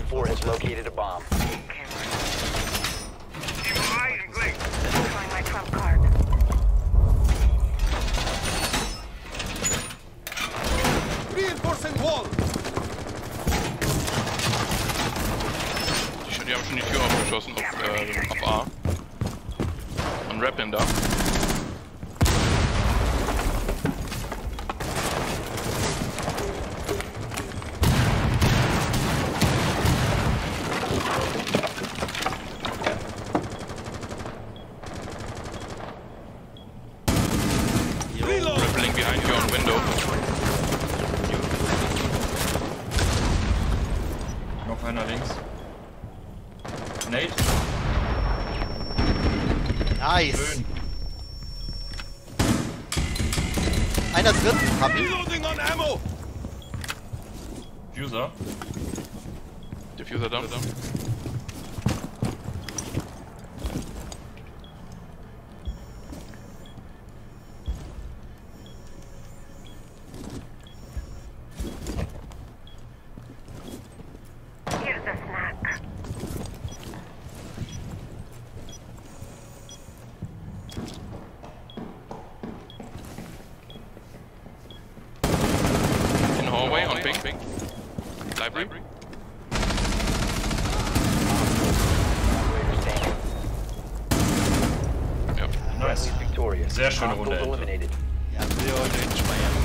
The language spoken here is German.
4 has located a bomb. Find my trump card. Reinforcing wall. Die haben schon die Tür aufgeschossen auf A. Und Rappeln da. Rappelling behind you on window. Noch einer links. Nate. Nice. Schön. Einer drin, hab ihn. Reloading on ammo. Fuser. Diffuser da. Here's a snack. In hallway on ping. Library. Ja. Nice. Victorious. Sehr schöne Hostiles Runde. eliminated. Ja, will ich heute nicht speichern.